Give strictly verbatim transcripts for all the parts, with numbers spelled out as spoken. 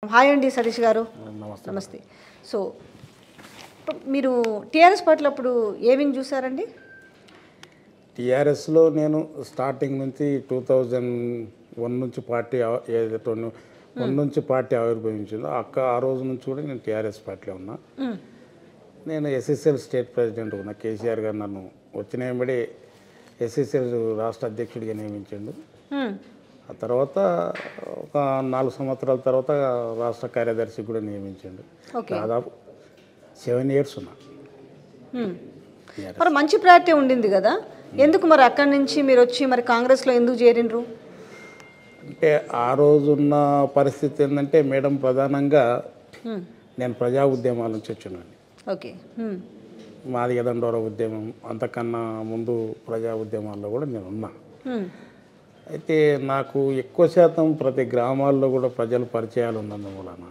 Hi అండి సతీష్ గారు. నమస్తే. నమస్తే. సో మీరు టీఆర్ఎస్ పార్టీలో అప్పుడు ఏమేమి చూసారండి? టీఆర్ఎస్లో నేను స్టార్టింగ్ నుంచి టూ థౌజండ్ వన్ నుంచి పార్టీ ఏదైతే వన్ నుంచి పార్టీ ఆవిర్భవించిందో అక్క ఆ రోజు నుంచి కూడా నేను టీఆర్ఎస్ పార్టీలో ఉన్నా. నేను ఎస్ఎస్ఎల్ స్టేట్ ప్రెసిడెంట్ ఉన్నా. కేసీఆర్ గారు నన్ను వచ్చిన వెంబడి ఎస్ఎస్ఎల్ రాష్ట్ర అధ్యక్షుడిగా నియమించిండు. ఆ తర్వాత ఒక నాలుగు సంవత్సరాల తర్వాత రాష్ట్ర కార్యదర్శి కూడా నియమించండు. దాదాపు సెవెన్ ఇయర్స్ ఉన్నా. మరి మంచి ప్రయారిటీ ఉండింది కదా, ఎందుకు మరి అక్కడి నుంచి మీరు వచ్చి మరి కాంగ్రెస్లో ఎందుకు చేరినరు? అంటే ఆ రోజున్న పరిస్థితి ఏంటంటే మేడం, ప్రధానంగా నేను ప్రజా ఉద్యమాల నుంచి వచ్చినాను. ఓకే. మాది దండోర ఉద్యమం, అంతకన్నా ముందు ప్రజా ఉద్యమాల్లో కూడా నేను ఉన్నా. అయితే నాకు ఎక్కువ శాతం ప్రతి గ్రామాల్లో కూడా ప్రజల పరిచయాలు ఉన్నందువలన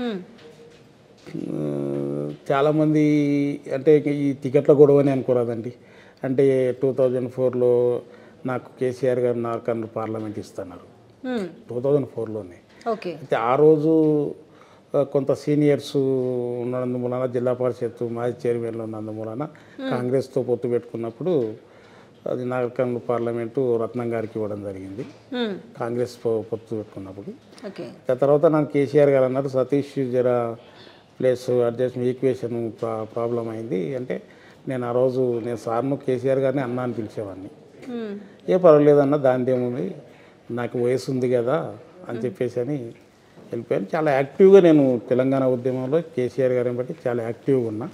చాలామంది అంటే ఈ టికెట్ల గొడవని అనుకోరాదండి. అంటే టూ థౌజండ్ ఫోర్లో నాకు కేసీఆర్ గారు నార్కర్నూలు పార్లమెంట్ ఇస్తున్నారు, టూ థౌజండ్ ఫోర్లోనే. అయితే ఆ రోజు కొంత సీనియర్స్ ఉన్నందువలన, జిల్లా పరిషత్ మాజీ చైర్మన్లు ఉన్నందువలన కాంగ్రెస్తో పొత్తు పెట్టుకున్నప్పుడు అది నార్కర్నూలు పార్లమెంటు రత్నం గారికి ఇవ్వడం జరిగింది, కాంగ్రెస్ పొత్తు పెట్టుకున్నప్పుడు. ఆ తర్వాత నాకు కేసీఆర్ గారు అన్నారు, సతీష్ జర ప్లేస్ అడ్జస్ట్ ఈక్వేషన్ ప్రాబ్లం అయింది అంటే, నేను ఆ రోజు నేను సార్ను కేసీఆర్ గారిని అన్న అని పిలిచేవాడిని. ఏ పర్వాలేదన్న, దాని ఏముంది, నాకు వయసు ఉంది కదా అని చెప్పేసి అని వెళ్ళిపోయాను. చాలా యాక్టివ్గా నేను తెలంగాణ ఉద్యమంలో కేసీఆర్ గారిని బట్టి చాలా యాక్టివ్గా ఉన్నా.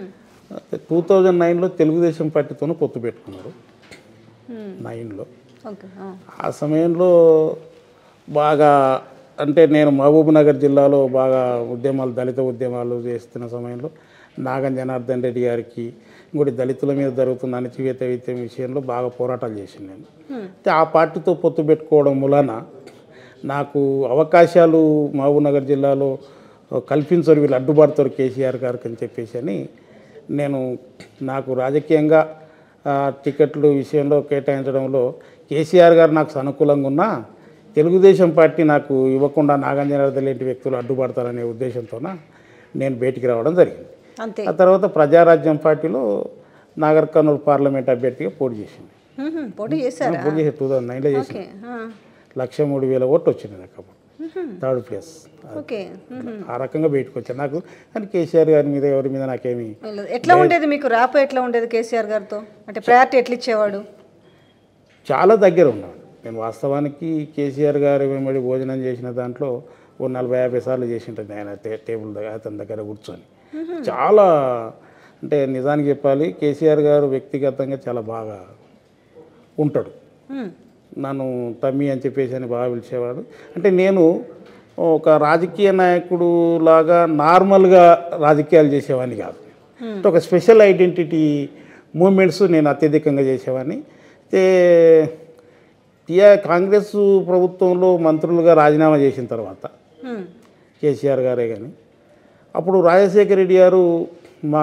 టూ థౌజండ్ నైన్లో తెలుగుదేశం పార్టీతోనూ పొత్తు పెట్టుకున్నారు నైన్లో. ఆ సమయంలో బాగా అంటే నేను మహబూబ్ నగర్ జిల్లాలో బాగా ఉద్యమాలు, దళిత ఉద్యమాలు చేస్తున్న సమయంలో నాగం జనార్దన్ రెడ్డి గారికి, ఇంకోటి దళితుల మీద జరుగుతున్న అణచివేత విద్యం విషయంలో బాగా పోరాటాలు చేసింది నేను. అయితే ఆ పార్టీతో పొత్తు పెట్టుకోవడం వలన నాకు అవకాశాలు మహబూబ్ నగర్ జిల్లాలో కల్పించరు, వీళ్ళు అడ్డుపడతారు కేసీఆర్ గారికి అని చెప్పేసి అని నేను నాకు రాజకీయంగా టికెట్లు విషయంలో కేటాయించడంలో కేసీఆర్ గారు నాకు అనుకూలంగా ఉన్నా, తెలుగుదేశం పార్టీ నాకు ఇవ్వకుండా నాగం జనార్దన్ లాంటి వ్యక్తులు అడ్డుపడతారనే ఉద్దేశంతో నేను బయటికి రావడం జరిగింది. ఆ తర్వాత ప్రజారాజ్యం పార్టీలో నాగర్ కర్నూలు పార్లమెంట్ అభ్యర్థిగా పోటీ చేసింది. పోటీ చేశారు పోటీ చేసి టూ థౌజండ్ నైన్లో చేసింది. లక్ష మూడు వేల ఓట్లు వచ్చింది నాకు అప్పుడు, థర్డ్ ప్లేస్. ఆ రకంగా బయటకు వచ్చాను. నాకు కానీ కేసీఆర్ గారి మీద ఎవరి మీద నాకేమి. ఎట్లా ఉండేది మీకు ర్యాప్? ఎట్లా ఉండేది కేసీఆర్ గారితో? అంటే ప్రయారిటీ ఎట్లా ఇచ్చేవాడు? చాలా దగ్గర ఉన్నాడు నేను. వాస్తవానికి కేసీఆర్ గారు వెంబడి భోజనం చేసిన దాంట్లో ఓ నలభై యాభై సార్లు చేసి ఉంటుంది ఆయన టేబుల్ దగ్గర, అతని దగ్గర కూర్చొని. చాలా అంటే నిజానికి చెప్పాలి, కేసీఆర్ గారు వ్యక్తిగతంగా చాలా బాగా ఉంటాడు. నన్ను తమ్మి అని చెప్పేసి అని బాగా పిలిచేవాడు. అంటే నేను ఒక రాజకీయ నాయకుడు లాగా నార్మల్గా రాజకీయాలు చేసేవాడిని కాదు. అంటే ఒక స్పెషల్ ఐడెంటిటీ మూమెంట్స్ నేను అత్యధికంగా చేసేవాడిని. అయితే టీఆర్ కాంగ్రెస్ ప్రభుత్వంలో మంత్రులుగా రాజీనామా చేసిన తర్వాత కేసీఆర్ గారే కానీ, అప్పుడు రాజశేఖర రెడ్డి గారు మా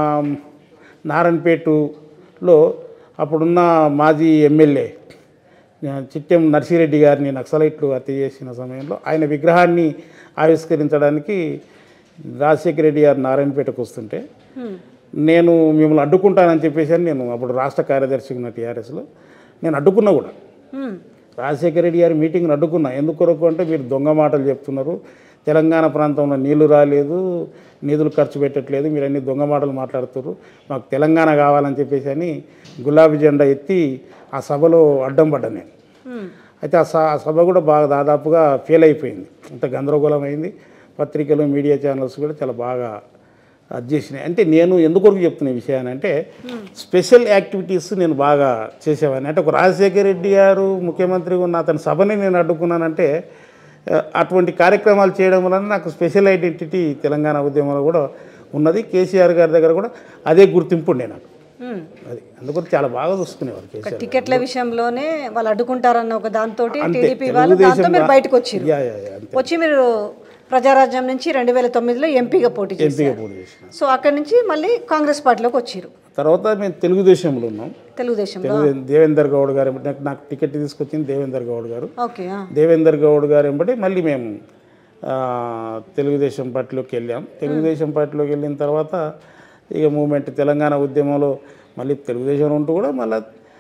నారాయణపేటలో అప్పుడున్న మాజీ ఎమ్మెల్యే చిట్టెం నర్సిరెడ్డి గారిని నక్సలైట్లు హత్య చేసిన సమయంలో ఆయన విగ్రహాన్ని ఆవిష్కరించడానికి రాజశేఖర రెడ్డి గారు నారాయణపేటకు వస్తుంటే నేను మిమ్మల్ని అడ్డుకుంటానని చెప్పేసి నేను అప్పుడు రాష్ట్ర కార్యదర్శిగా ఉన్న టీఆర్ఎస్లో నేను అడ్డుకున్నా కూడా. రాజశేఖర రెడ్డి గారి మీటింగ్ని అడ్డుకున్నా. ఎందుకొరకు అంటే, మీరు దొంగ మాటలు చెప్తున్నారు, తెలంగాణ ప్రాంతంలో నీళ్లు రాలేదు, నిధులు ఖర్చు పెట్టట్లేదు, మీరు అన్ని దొంగ మాటలు మాట్లాడుతున్నారు, మాకు తెలంగాణ కావాలని చెప్పేసి అని గులాబీ జెండా ఎత్తి ఆ సభలో అడ్డం పడ్డా నేను. అయితే ఆ సభ కూడా బాగా దాదాపుగా ఫెయిల్ అయిపోయింది, అంత గందరగోళం అయింది. పత్రికలు, మీడియా ఛానల్స్ కూడా చాలా బాగా అది చేసినాయి. అంటే నేను ఎందుకొరకు చెప్తున్న విషయాన్ని అంటే, స్పెషల్ యాక్టివిటీస్ నేను బాగా చేసేవాడిని. అంటే ఒక రాజశేఖర రెడ్డి గారు ముఖ్యమంత్రిగా ఉన్న అతని సభని నేను అడ్డుకున్నానంటే, అటువంటి కార్యక్రమాలు చేయడం వలన నాకు స్పెషల్ ఐడెంటిటీ తెలంగాణ ఉద్యమంలో కూడా ఉన్నది. కేసీఆర్ గారి దగ్గర కూడా అదే గుర్తింపు ఉండే నాకు. అది అందుకని చాలా బాగా చూసుకునేవారు కేసీఆర్. టికెట్ల విషయంలోనే వాళ్ళు అడ్డుకుంటారన్న ఒక దాంతో టీడీపీ వాళ్ళు దాంతో మీరు బయటకు వచ్చారు. వచ్చి మీరు ప్రజారాజ్యం నుంచి రెండు వేల తొమ్మిదిలో ఎంపీగా పోటీ చేశారు. సో అక్కడి నుంచి మళ్ళీ కాంగ్రెస్ పార్టీలోకి వచ్చారు. తర్వాత మేము తెలుగుదేశంలో ఉన్నాం. తెలుగుదేశంలో దేవేందర్ గౌడ్ గారు నాకు టికెట్ తీసుకొచ్చింది దేవేందర్ గౌడ్ గారు. ఓకే. దేవేందర్ గౌడ్ గారు ఎంబడి మళ్ళీ మేము తెలుగుదేశం పార్టీలోకి వెళ్ళాం. తెలుగుదేశం పార్టీలోకి వెళ్ళిన తర్వాత ఇక మూమెంట్ తెలంగాణ ఉద్యమంలో మళ్ళీ తెలుగుదేశం ఉంటూ కూడా మళ్ళీ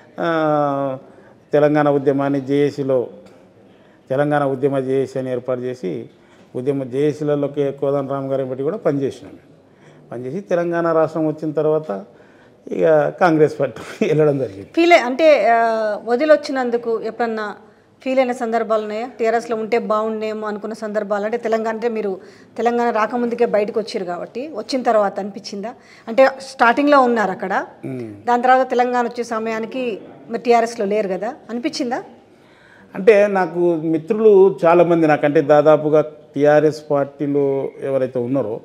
తెలంగాణ ఉద్యమాన్ని జేఏసీలో తెలంగాణ ఉద్యమ జేఏసీ అని ఏర్పాటు చేసి ఉద్యమ జేఏసీలలోకి కోదండరామ్ గారిని బట్టి కూడా పనిచేసినాం. పనిచేసి తెలంగాణ రాష్ట్రం వచ్చిన తర్వాత ఇక కాంగ్రెస్ పార్టీ వెళ్ళడం జరిగింది. ఫీల్ అంటే వదిలొచ్చినందుకు ఎప్పుడన్నా ఫీల్ అయిన సందర్భాలు ఉన్నాయా? టీఆర్ఎస్లో ఉంటే బాగుండేమో అనుకున్న సందర్భాలు, అంటే తెలంగాణ అంటే మీరు తెలంగాణ రాకముందుకే బయటకు వచ్చారు కాబట్టి వచ్చిన తర్వాత అనిపించిందా? అంటే స్టార్టింగ్లో ఉన్నారు అక్కడ, దాని తర్వాత తెలంగాణ వచ్చే సమయానికి మీరు టీఆర్ఎస్లో లేరు కదా, అనిపించిందా? అంటే నాకు మిత్రులు చాలామంది నాకంటే దాదాపుగా టీఆర్ఎస్ పార్టీలో ఎవరైతే ఉన్నారో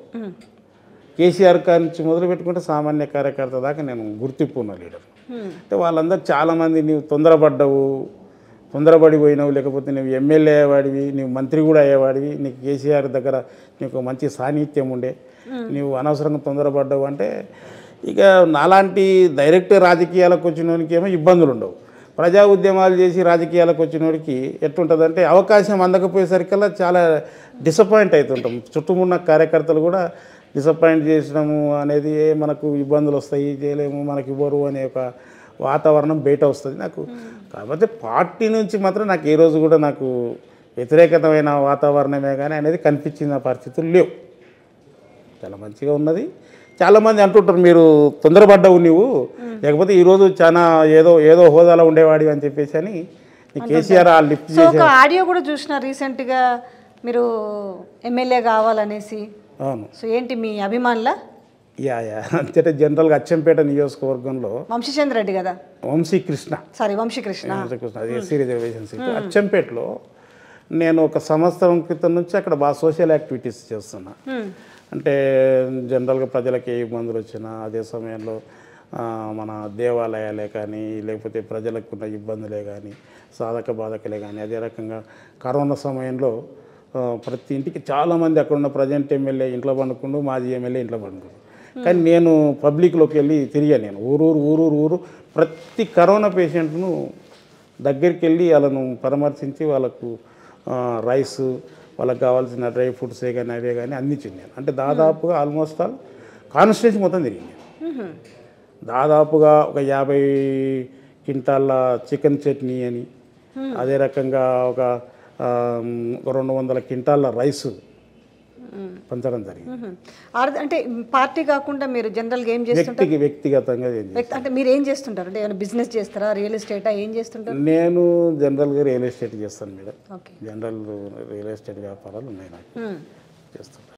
కేసీఆర్ గారి నుంచి మొదలు పెట్టుకుంటే సామాన్య కార్యకర్త దాకా నేను గుర్తింపు ఉన్న లీడర్. అంటే వాళ్ళందరూ చాలామంది నీవు తొందరపడ్డావు, తొందరపడిపోయినావు, లేకపోతే నువ్వు ఎమ్మెల్యే అయ్యేవాడివి, నువ్వు మంత్రి కూడా అయ్యేవాడివి, నీకు కేసీఆర్ దగ్గర నీకు మంచి సాన్నిహిత్యం ఉండే, నువ్వు అనవసరంగా తొందరపడ్డావు అంటే ఇక నాలాంటి డైరెక్ట్ రాజకీయాలకు వచ్చినోనికి ఏమో ఇబ్బందులు ఉండవు. ప్రజా ఉద్యమాలు చేసి రాజకీయాలకు వచ్చినోడికి ఎట్లుంటుందంటే అవకాశం అందకపోయేసరికల్లా చాలా డిసప్పాయింట్ అవుతుంటాం. చుట్టుమున్న కార్యకర్తలు కూడా డిసప్పాయింట్ చేసినాము అనేది మనకు ఇబ్బందులు వస్తాయి, చేయలేము, మనకి ఇవ్వరు అనే ఒక వాతావరణం బయట వస్తుంది నాకు. కాకపోతే పార్టీ నుంచి మాత్రం నాకు ఏ రోజు కూడా నాకు వ్యతిరేకతమైన వాతావరణమే కానీ అనేది కనిపించిన పరిస్థితులు లేవు. చాలా మంచిగా ఉన్నది. చాలామంది అంటుంటారు మీరు తొందరపడ్డావు నువ్వు, లేకపోతే ఈరోజు చాలా ఏదో ఏదో హోదాలో ఉండేవాడివి అని చెప్పేసి అని కేసీఆర్ ఆ లిఫ్ట్ చేసి ఒక ఆడియో కూడా చూసిన రీసెంట్గా మీరు ఎమ్మెల్యే కావాలనేసి. అవును. సో ఏంటి మీ అభిమానుల? యా యా అంటే జనరల్గా అచ్చంపేట నియోజకవర్గంలో వంశీచంద్ర రెడ్డి కదా, వంశీకృష్ణ సారీ వంశీకృష్ణ వంశీకృష్ణ అది ఎస్సీ రిజర్వేషన్ సీట్. అచ్చంపేటలో నేను ఒక సంవత్సరం క్రితం నుంచి అక్కడ బాగా సోషల్ యాక్టివిటీస్ చేస్తున్నా. అంటే జనరల్గా ప్రజలకు ఏ ఇబ్బందులు వచ్చినా అదే సమయంలో మన దేవాలయాలే కానీ లేకపోతే ప్రజలకు ఉన్న ఇబ్బందులే కానీ సాధక బాధకలే కానీ అదే రకంగా కరోనా సమయంలో ప్రతి ఇంటికి చాలామంది అక్కడ ఉన్న ప్రజెంట్ ఎమ్మెల్యే ఇంట్లో పండుకుండు, మాజీ ఎమ్మెల్యే ఇంట్లో పండుకుండు. కానీ నేను పబ్లిక్లోకి వెళ్ళి తిరిగాను. నేను ఊరూరు ఊరూరు ఊరు ప్రతి కరోనా పేషెంట్ను దగ్గరికి వెళ్ళి వాళ్ళను పరామర్శించి వాళ్ళకు రైస్, వాళ్ళకి కావాల్సిన డ్రై ఫ్రూట్సే కానీ అవే కానీ అందించింది నేను. అంటే దాదాపుగా ఆల్మోస్ట్ ఆల్ కాన్స్టిట్యూన్సీ మొత్తం తిరిగింది. దాదాపుగా ఒక యాభై క్వింటాళ్ళ చికెన్ చట్నీ అని, అదే రకంగా ఒక రెండు వందల క్వింటాళ్ళ రైసు పంచడం జరిగింది. అంటే పార్టీ కాకుండా మీరు జనరల్గా ఏం చేస్తుంటారు? వ్యక్తిగతంగా అంటే మీరు ఏం చేస్తుంటారు? అంటే ఏమైనా బిజినెస్ చేస్తారా, రియల్ ఎస్టేటా, ఏం చేస్తుంటారు? నేను జనరల్గా రియల్ ఎస్టేట్ చేస్తాను మేడం. జనరల్ రియల్ ఎస్టేట్ వ్యాపారాలు ఉన్నాయి నాకు, చేస్తుంటాను.